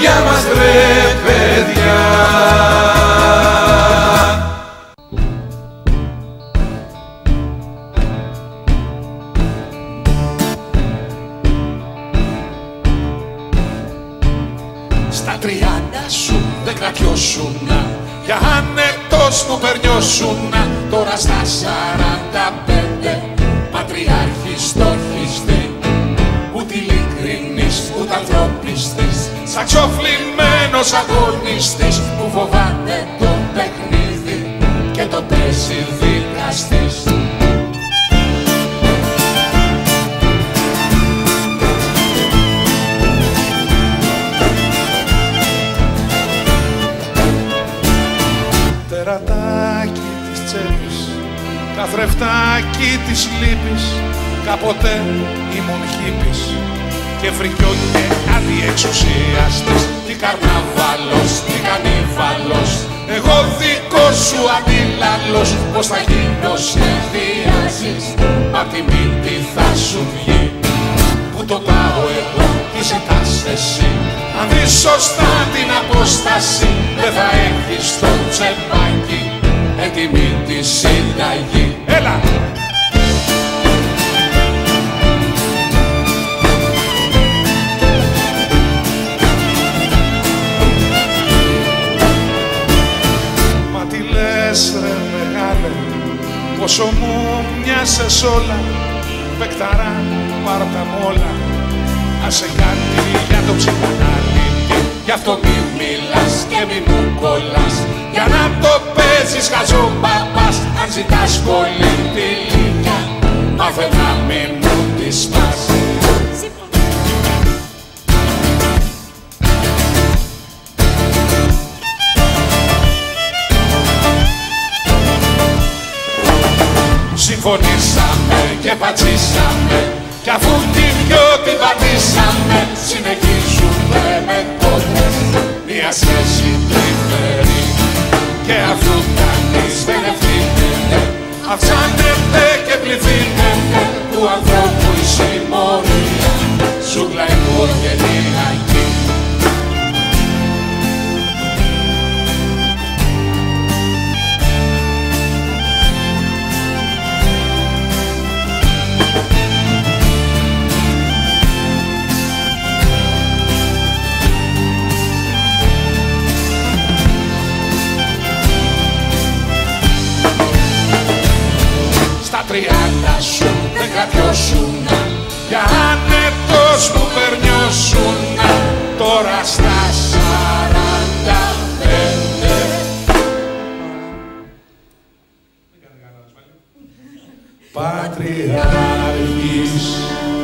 για μας ρε παιδιά. Στα 30 σου δεν κρατιώσουνα, για άνετος μου περνιώσουνα. Τώρα στα 45 πατριάρχης στοχιστή, ούτε ειλικρινής ούτε ανθρωπιστής, σαν ξοφλημένος αγωνιστής που φοβάται το παιχνίδι και το παίζει δικαστής. Τερατάκι της τσέπης, καθρεφτάκι της λύπης, κάποτε ήμουν χίπης και φρικιό και αντιεξουσιαστής. Τι καρναβάλος, τι κανίβαλος, εγώ δικός σου αντίλαλος. Πως θα γίνω σχεδιάζεις, απ' τη μύτη θα σου βγει. Που το πάω εγώ, τι ζητάς εσύ. Αν δεις σωστά την απόσταση, δεν θα έχεις στο τσεπάκι έτοιμη τη συνταγή. Έλα! Μα τι λες ρε μεγάλε, πόσο μου μοιάσες όλα, παικταρά πάρ' τα μ' όλα. Άσε κάτι για το ψυχανάλυτη, γι' αυτό μη μιλάς και μη μου κολλάς, για να το παίζεις χαζό παπάς. Αν ζητάς πολύ τη λύκια, μάθε να μην μου τη σπάς. Συμφωνήσαμε και πατσίσαμε, κι αφού την δυο την πατήσαμε, συνεχίζουμε με κόντες μια σχέση τρυφερή. Και αφού κανείς δεν ευθύνεται, αυξάνεται και πληθύνεται του ανθρώπου η συμμορία, ζούγκλα οικογενειακή. Στα 30 σου δεν κρατιώσουνα, για άνετος μου περνιώσουνα. Τώρα στα 45 πατριάρχης